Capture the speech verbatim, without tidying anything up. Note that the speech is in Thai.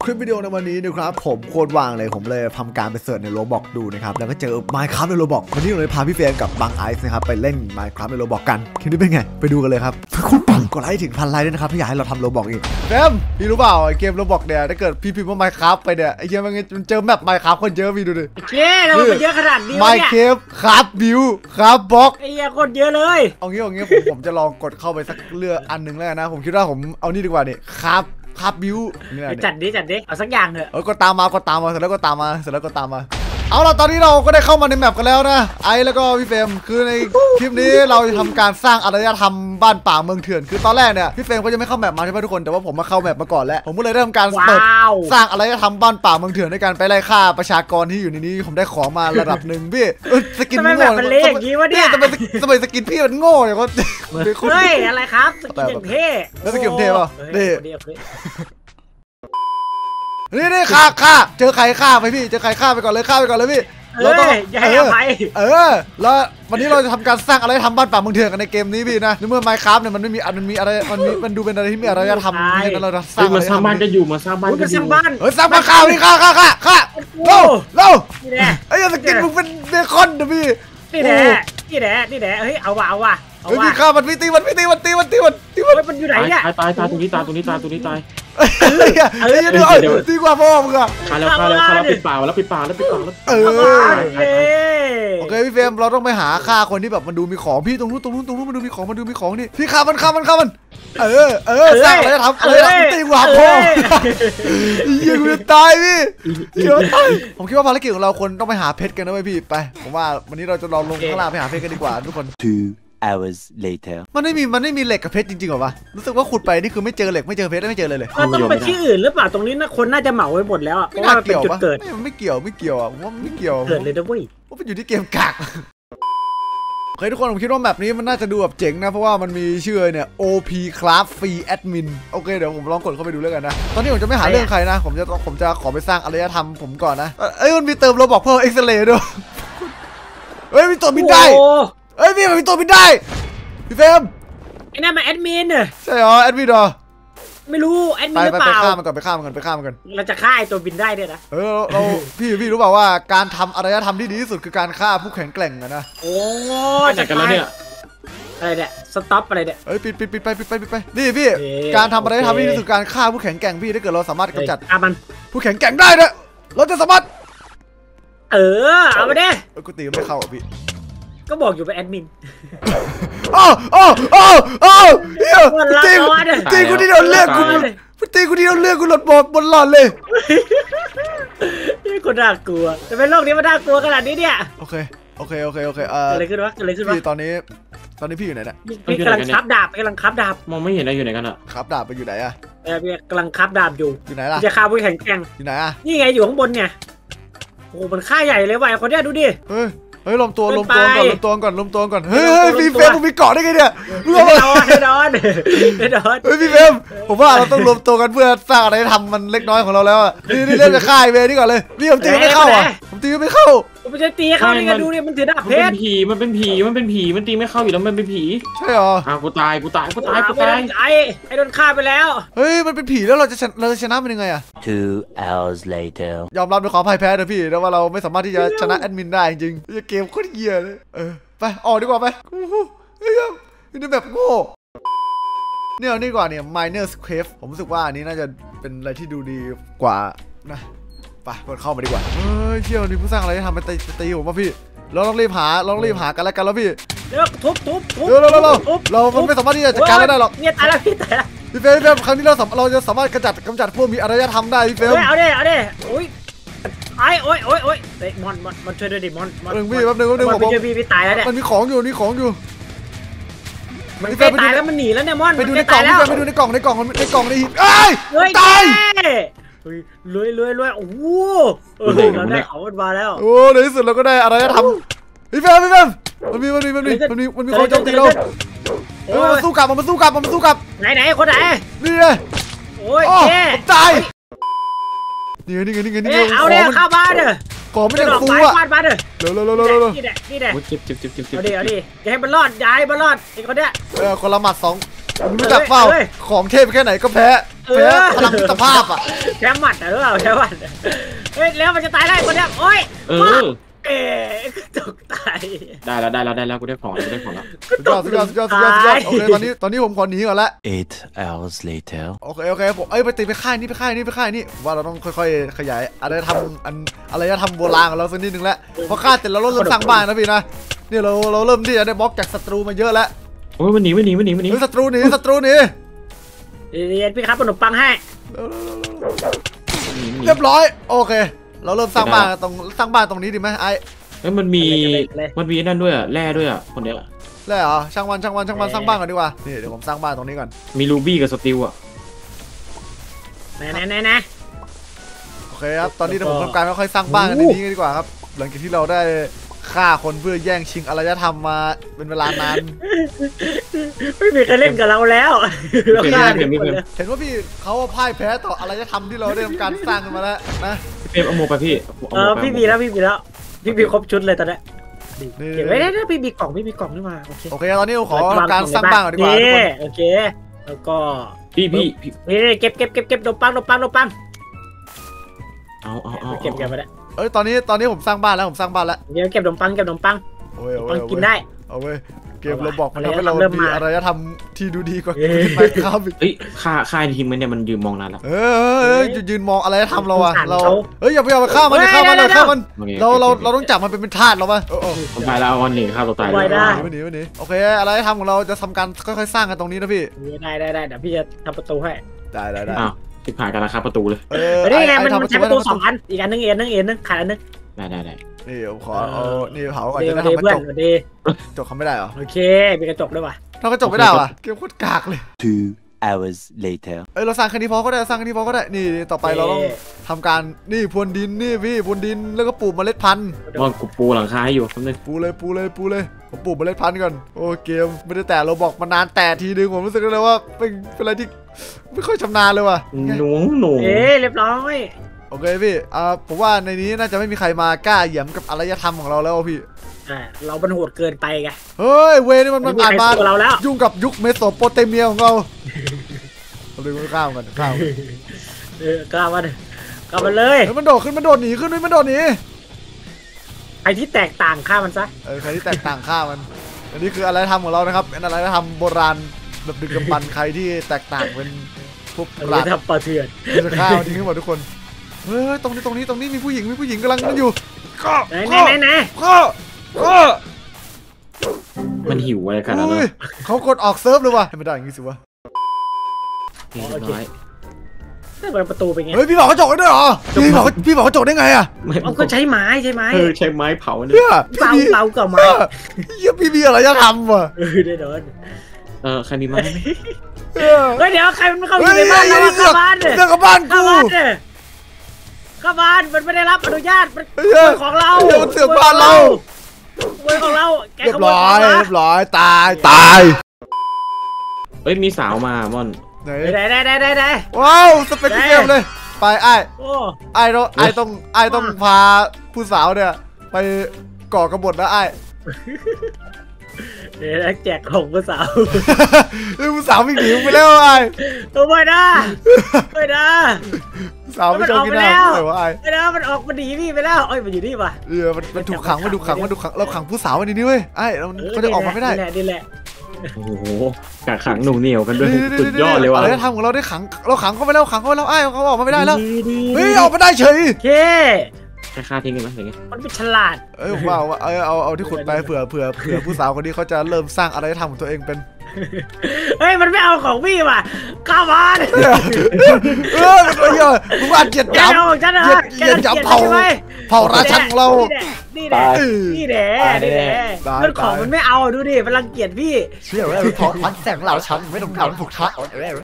คลิปวิดีโอในวันนี้นะครับผมโคตรวางเลยผมเลยทำการไปเสิร์ชในโรบ็อกดูนะครับแล้วก็เจอ Minecraft ในโรบ็อกวันนี้เราเลยพาพี่เฟรมกับบางไอซ์นะครับไปเล่น Minecraft ในโรบ็อกกันคลิปนี้เป็นไงไปดูกันเลยครับคุณปังกดไลค์ถึงพันไลค์ด้วยนะครับถ้าอยากให้เราทำโรบ็อกอีกเฟรมพี่รู้เปล่าไอเกมโรบ็อกเนี่ยถ้าเกิดพี่พิมพ์ว่า Minecraft ไปเนี่ยไอเกมมันเจอแมป Minecraft คนเยอะพี่ดูดิเจ๊เราไปเยอะขนาดนี้เนี่ย Minecraft ครับบิวครับบล็อกไอ้เหี้ยคนเยอะเลยเอางี้เอางี้ผมผมจะลองกดเข้าไปสักเลือกอันนึงแล้วนะผมคิดว่าผมเอานี่ดีกว่านี่ครับครับบิวจัดดิจัดดิเอาสักอย่างเถอะเออก็ตามมาก็ตามมาเสร็จแล้วก็ตามมาเสร็จแล้วก็ตามมาเอาล่ะตอนนี้เราก็ได้เข้ามาในแมปกันแล้วนะไอ้แล้วก็พี่เฟรมคือในคลิปนี้เราจะทำการสร้างอารยธรรมบ้านป่าเมืองเถื่อนคือตอนแรกเนี่ยพี่เฟรมก็จะไม่เข้าแมปมาใช่ไหมทุกคนแต่ว่าผมมาเข้าแมปมาก่อนแล้วผมก็เลยเริ่มการเปิดสร้างอารยธรรมบ้านป่าเมืองเถื่อนด้วยการไปไล่ฆ่าประชากรที่อยู่ในนี้ผมได้ของมาระดับหนึ่งพี่สกินโง่มันเละอย่างนี้วะเนี่ยทำไมทำไมสกินพี่มันโง่อย่างก็เฮ้ยอะไรครับสกินอย่างเท่แล้วสกินเท่ป่ะนี่นี่นี่ฆ่าฆ่าเจอใครฆ่าไปพี่เจอใครฆ่าไปก่อนเลยฆ่าไปก่อนเลยพี่เราต้องอย่าให้อภัยเออแล้ววันนี้เราจะทำการสร้างอะไรทำบ้านป่าเมืองเถื่อนกันในเกมนี้พี่นะในเมื่อ Minecraft เนี่ยมันไม่มีมันมีอะไรมันมีมันดูเป็นอะไรที่มีอารยธรรมนี่นั้นเราจะสร้างมาสร้างบ้านจะอยู่มาสร้างบ้านจะสร้างบ้านเออสร้างบ้านข้าวนี่ฆ่าฆ่าฆ่าฆ่าเร็วเร็วไอ้ยังสกินมึงเป็นเบคอนนะพี่นี่แหละนี่แหละนี่แหละเฮ้ยเอาว่ะเอาว่ะเฮ้ยพี่ฆ่ามันพี่ตีมันพี่ตีมันตีมันตีมันตีมันมันอยู่ไหนเนี่ยตายตายตายตรงนี้ตายตรงนี้ตายตรงนี้ตายเฮ้ยเฮ้ยเดี๋ยวดีกว่าพ่อมึงอะฆ่าแล้วฆ่าแล้วฆ่าแล้วปิดปากแล้วปิดปากแล้วปิดปากแล้วเออโอเคพี่เฟรมเราต้องไปหาฆ่าคนที่แบบมันดูมีของพี่ตรงนู้นตรงนู้นตรงนู้นมันดูมีของมันดูมีของนี่พี่ฆ่ามันฆ่ามันฆ่ามันเออเออสร้างอะไรทำอะไรตีกว่าพ่อยังกูจะตายพี่เดี๋ยวผมคิดว่าภารกิจของเราคนต้องไปหาเพชรกันนะเว้ยพี่ไปผมว่าวันนี้เราจะลองลงข้างล่างไปหาเพชรกันดีกว่าทุกคน two hours later มันไม่มีมันไม่มีเหล็กกับเพชรจริงๆหรอวะรู้สึกว่าขุดไปนี่คือไม่เจอเหล็กไม่เจอเพชรไม่เจอเลยเลยก็ต้องไปที่อื่นหรือเปล่าตรงนี้นะคนน่าจะเหมาไว้หมดแล้วเพราะว่ามันเป็นจุดเกิดไม่เกี่ยวไม่เกี่ยวอ่ะว่าไม่เกี่ยวเกิดเลยนะเว้ยว่าเป็นอยู่ที่เกมกากโอเคทุกคนผมคิดว่าแบบนี้มันน่าจะดูแบบเจ๋งนะเพราะว่ามันมีชื่อเนี่ย โอ พี Craft Free Admin โอเคเดี๋ยวผมลองกดเข้าไปดูแล้วกันนะตอนนี้ผมจะไม่หาเรื่องใครนะผมจะผมจะขอไปสร้างอารยธรรมผมก่อนนะเอ้ยมันมีเติมโรบอกเพิ่มเอ็กซ์เรย์ด้วยเฮ้ยมีตัวบินได้เฮ้ยพี่มันมีตัวบินได้พี่เฟรมไอ้นั่นมันแอดมินเนี่ยใช่เหรอแอดมินเหรอไม่รู้แอดมินหรือเปล่าไปฆ่ามันก่อนไปฆ่ามันก่อนไปฆ่ามันก่อนเราจะฆ่าไอ้ตัวบินได้เนี่ยนะเออเราพี่พี่รู้เปล่าว่าการทำอารยธรรมที่ดีที่สุดคือการฆ่าผู้แข็งแกร่งนะโอ้จัดกันแล้วเนี่ยอะไรเนี่ยสต็อปอะไรเนี่ยเอ้ยปิดปิดปิดไปปิดไปปิดไปนี่พี่การทำอารยธรรมที่ดีที่สุดการฆ่าผู้แข็งแกร่งพี่ถ้าเกิดเราสามารถกำจัดมันผู้แข็งแกร่งได้เนี่ยเราจะสามารถเออเอาไปดิเออกูตีไม่เข้าอ่ะพี่ก็บอกอยู่เป็นแอดมินโอ้โอ้โอ้โอ้เฮียตีตีกูที่โดนเลือกกูตีกูที่โดนเลือกกูหลดบอบนหลอดเลยนี่คนน่ากลัวแต่เป็นโลกนี้มันน่ากลัวขนาดนี้เนี่ยโอเคโอเคโอเคโอเคเอออะไรขึ้นวะอะไรขึ้นวะพี่ตอนนี้ตอนนี้พี่อยู่ไหนเนี่ยพี่กำลังคับดาบกำลังคับดาบมองไม่เห็นอะไรอยู่ไหนกันอ่ะคับดาบไปอยู่ไหนอ่ะเออพี่กำลังคับดาบอยู่อยู่ไหนล่ะจะฆ่าผู้แข็งแกร่งอยู่ไหนอ่ะนี่ไงอยู่ข้างบนเนี่ยโอ้มันฆ่าใหญ่เลยว่ะคนเนี้ยดูดิเฮ้ยเฮ้ยลมตัวลมตัวก่อนลมตัวก่อนลมตัวก่อนเฮ้ยเฮ้ยพี่เฟรมมึงมีเกาะได้ไงเนี่ยรู้ป่ะนอนนอนนอนเฮ้ยพี่เฟรมผมว่าเราต้องรวมตัวกันเพื่อสร้างอะไรทำมันเล็กน้อยของเราแล้วอ่ะนี่นี่เล่นกับค่ายเวนี่ก่อนเลยพี่ผมตีไม่เข้าอ่ะผมตีไม่เข้าผมไม่ใช่ตีเข้านี่ไงดูดิมันถือดาบเพชรมันเป็นผีมันเป็นผีมันเป็นผีมันตีไม่เข้าอยู่แล้วมันเป็นผีใช่หรออ่ะกูตายกูตายกูตายกูตายไอ้ไอ้โดนฆ่าไปแล้วเฮ้ยมันเป็นผีแล้วเราจะเราจะชนะมันยังไงอ่ะ two hours later ยอมรับในความพ่ายแพ้นะพี่แต่ว่าเราไม่สามารถที่จะชนะแอดมินได้จริงๆเกมโคตรเหี้ยเลยเออไปออกดีกว่าไปเฮ้ยนี่แบบโง่เนี่ยนี่กว่าเนี่ย Miner's Cave ผมรู้สึกว่าอันนี้น่าจะเป็นอะไรที่ดูดีกว่านะไปกดเข้ามาดีกว่าเฮ้ยเชี่ยวนี่ผู้สร้างอะไรทำเป็นตีตีผมป่ะพี่เราต้องรีบหาเราต้องรีบหากันแล้วกันแล้วพี่เร็วทุบทุบทุบเร็วเร็วเร็วเราไม่สามารถที่จะจัดการได้หรอกเนี่ยตายแล้วพี่ตายแล้วพี่เฟรมพี่เฟรมครั้งนี้เราเราจะสามารถกำจัดกำจัดพวกมีอารยธรรมได้พี่เฟรมเอาดิเอาดิโอ้ยไอ้โอ้ยโอ้ยโอ้ยเฮ้ยมอนมอนช่วยด้วยดิมอนหนึ่งพี่แป๊บนึงแป๊บนึงผมพี่พี่ตายแล้วเนี่ยมันมีของอยู่นี่ของอยู่มันตายแล้วมันหนีแล้วเนี่ยมอนไปดูในกล่องไปดูในกล่องในกล่องในกล่องในหินเอ้ยตายรวยรวยรวยโอ้โหเราได้ของมันมาแล้วโอ้ในที่สุดเราก็ได้อะไรทำพี่เฟรมพี่เฟรมมันมีมันมีมันมีมันมีมันมีคนโจมตีเราเออมาสู้กลับมาสู้กลับมาสู้กลับไหนไหนคนไหนนี่เลยโอ้ยเจ๊ตายนี่ไงนี่ไงนี่ไงนี่ไงเอาเนี่ยเข้าบ้านเด้อก่อไม่ได้ฟูอ่ะเร็วเร็วเร็วเร็วเร็วนี่แหละนี่แหละจิบจิบจิบจิบเอาดิเอาดิอย่าให้มันรอดอย่าให้มันรอดไอ้คนเนี้ยเออคนละหมัดสองมึงรู้จักเปล่าของเทพแค่ไหนก็แพ้แพ้พลังมิตรภาพอ่ะแพ้หมัดอ่ะหรือเปล่าแพ้หมัดเฮ้ยแล้วมันจะตายได้คนเนี้ยโอ้ยเออเอ๊ะตกตายได้แล้วได้แล้วได้แล้วกูได้ของแล้วกูได้ของแล้วสุดยอดสุดยอดสุดยอดสุดยอดสุดยอดโอเคตอนนี้ตอนนี้ผมขอหนีก่อนละ Eight hours later. โอเคโอเคผมเอ้ยไปตีไปค่ายนี้ไปค่ายนี้ไปค่ายนี้ว่าเราต้องค่อยๆขยายอะไรทำอันอะไรจะทำโบราณของเราสักนิดนึงแล้วพอค่าเสร็จเราเริ่มสร้างบ้านนะพี่นะนี่เราเราเริ่มที่จะได้บล็อกจากศัตรูมาเยอะแล้วโอ้ยมันหนีมันหนีมันหนีมันหนีเฮ้ยศัตรูหนีศัตรูหนีเรียนพี่ครับขนมปังให้เรียบร้อยโอเค เราเริ่มสร้างบ้านตรงสร้างบ้านตรงนี้ดีไหมไอ้เฮ้ยมันมีมันมีนั่นด้วยอ่ะแร่ด้วยอ่ะคนเนี้ยแล้วเหรอช่างวันช่างวันช่างวันสร้างบ้านก่อนดีกว่านี่เดี๋ยวผมสร้างบ้านตรงนี้ก่อนมีรูบี้กับสติลอ่ะแน่แน่แน่แน่โอเคครับตอนนี้เดี๋ยวผมทำการค่อยๆสร้างบ้านกันในนี้กันดีกว่าครับหลังจากที่เราได้ฆ่าคนเพื่อแย่งชิงอารยธรรมมาเป็นเวลานานไม่มีใครเล่นกับเราแล้วเราฆ่าเด็กหมดเลยเห็นว่าพี่เขาพ่ายแพ้ต่ออารยธรรมที่เราได้ทำการสร้างกันมาแล้วนะพี่เฟรมเอาโมไปพี่เออพี่มีแล้วพี่มีแล้วพี่มีครบชุดเลยตอนนี้เก็บไว้ได้นะพี่มีกล่องพี่มีกล่องนี่มาโอเคโอเคตอนนี้ผมขอทำการสร้างบ้านก่อนดีกว่าทุกคนโอเคแล้วก็พี่พี่พี่นี่เก็บเก็บเก็บเก็บนมปังนมปังนมปังเอาเอาเอาเก็บเก็บไปได้เอ้ยตอนนี้ตอนนี้ผมสร้างบ้านแล้วผมสร้างบ้านแล้วเดี๋ยวเก็บนมปังเก็บนมปังโอ้ยนมโอ้ปัยงกินได้เอาเว้ยเกมเราบอกมันทำให้เราเริ่มมีมาอารยธรรมที่ดูดีกว่าเอ้ยไปครับอีกเฮ้ยค่าค่าทีมมันเนี่ยมันยืนมองนานแล้วเออเออยืนยืนมองอารยธรรมเราอะสงสารเราเขาเฮ้ยอย่าไปอย่าไปฆ่ามันอย่าฆ่ามันเฮ้เรายฆ่ามันโอเคเราเราเราต้องจับมันเป็นเป็นทาสเราปะโอ้โหผมไปแล้ววันหนีฆ่าตัวตายไว้ได้หนีหนีหนีโอเคอารยธรรมของเราจะทำการค่อยๆสร้างกันตรงนี้นะพี่ได้ได้ได้เดี๋ยวพี่จะทำประตูให้ได้ได้ได้อ้าวติดผ่านกันราคาประตูเลยเออนี่ไงอ้มันทำมันใช้ประตูสองอันอีกอันนึงเอ็นนึงเอ็นนึงขาดอันนึงได้ได้ได้นี่ผมขอเอานี่เผาก่อนดีจะได้ดีทำกระเพื่อจนกดีจกเขาไม่ได้เหรอโอเคมีกระจกด้วยว่ะทำกระจกไม่ได้ว่ะเกมโคตรกากเลย Two hours later. เอ้ยเราสร้างแค่นี้พอก็ได้สร้างแค่นี้พอก็ได้นี่ต่อไปเราต้องทำการนี่พรวนดินนี่พี่พรวนดินแล้วก็ปลูกเมล็ดพันธุ์ว่ากูปูหลังคาให้อยู่ทำเลยปูเลยปูเลยปูเลยผมปลูกเมล็ดพันธุ์ก่อนโอ้เกมไม่ได้แต่เราบอกมานานแต่ทีนึงผมรู้สึกเลยว่าเป็นเป็นอะไรที่ไม่ค่อยชำนาญเลยว่ะหนุ่งหนุ่งเอ๊ะเรียบร้อยโอเคพี่อ่าผมว่าในนี้น่าจะไม่มีใครมากล้าเหยียบกับอารยธรรมของเราแล้วพี่อ่าเรามันโหดเกินไปไงเฮ้ยเวนี่มันมันอ่านมาไใครสู้เราแล้วยุ่งกับยุคเมโสโปเตเมียของเราเราดึงมันข้ามกันข้ามเออกล้ามันกล้ามันเลยเฮ้ยมันโดดขึ้นมันโดดหนีขึ้นด้วยมันโดดหนีไอ้ที่แตกต่างฆ่ามันซะเออใครที่แตกต่างข้ามมันอันนี้คืออารยธรรมของเรานะครับเป็นอารยธรรมโบราณแบบดึกดำบรรพ์ใครที่แตกต่างเป็นพวกอันปรานี้ชญ์ทำปลาเถื่อนจะฆ่ามันทิ้งให้หมดทุกคนเฮ้ยตรงนี้ตรงนี้ตรงนี้มีผู้หญิงมีผู้หญิงกำลังนั่นอยู่ก็ไหนไหนไหนไหนก็ก็มันหิวอะไรขนาดนั้นอุ้ยเขากดออกเซิร์ฟเลยว่ะให้มันได้อย่างงี้สิวะเรียบร้อยนี่เปิดประตูเป็นไงเฮ้ยพี่บอกเขาจกได้ด้วยเหรอพี่บอกพี่บอกเขาจกได้ไงอะไม่เอาก็ใช้ไม้ใช้ไม้เออใช้ไม้เผาเนี่ยเนี่ยเตาพี่เตากับไม้เฮียพี่มีอะไรจะทำวะเออได้โดนเออใครมีไม้ไหมเออเฮ้ยเดี๋ยวใครมันเข้าอยู่ในบ้านเราอะเข้าบ้านเนี่ยเรื่องกับบ้านเข้ากูบ้านเนี่ยเข้าบ้านมันไม่ได้รับอนุญาตมันเฮ้ยขโมยของเราเดี๋ยวมันเสือกบ้านเราขโมยของเราแกเรียขบโมยร้ขอองยเราเรียบร้อยตายตายเอ้ยมีสาวมาม่อนไหนได้ได้ได้ได้ได้ว้าวสเปคเกมเลยไปไอ้โอ้ไอ้ต้องไอ้ต้องไอ้ต้องพาผู้สาวเนี่ยไปก่อกบฏนะไอ้เดี๋ยวแจกของผู้สาวเฮ้ยผู้สาววิ่งหนีไปแล้วไอ้ตัวไม่ได้ไม่ได้ผู้สาวไม่ชอบกินมันออกไปแล้น้ำวเลยวะไอ้ไม่ได้มันออกมันหนีพี่ไปแล้วเอ้ยมันอยู่นี่ป่ะเออมันมันถูกขังมันถูกขังมันถูกขังเราขังผู้สาวไว้ในนี้เว้ยไอ้เราเขาจะออกมาไม่ได้นี่แหละนี่แหละโอ้โหกักขังหนุ่งเหนียวกันด้วยนี่สุดยอดเลยว่ะอะไรทำของเราได้ขังเราขังเขาไปแล้วขังเขาไปแล้วไอ้เขาออกมาไม่ได้แล้วดีเฮ้ยออกมาได้เฉยโอเคแค่ค่าทิ้งกันไหมอย่างเงี้ยมันเป็นฉลาดเอ้ยผมว่าเอาเอาเอาเอาที่ขุดไปเผื่อเผื่อเผื่อผู้สาวคนนี้เขาจะเริ่มสร้างอะไรทำของตัวเองเป็นเฮ้ยมันไม่เอาของพี่ว่ะข้าวมันเออมันก็เยอะมึงว่าเกลียดแกจับเอาของฉันเหรอเกลียดจับเผาเผาราชันของเรานี่แหละนี่แหละนี่แหละตายเรื่องของมันไม่เอาดูดิมันรังเกียจพี่เชื่อว่าเพราะมันแสงเราฉันไม่ต้องการผูกทัก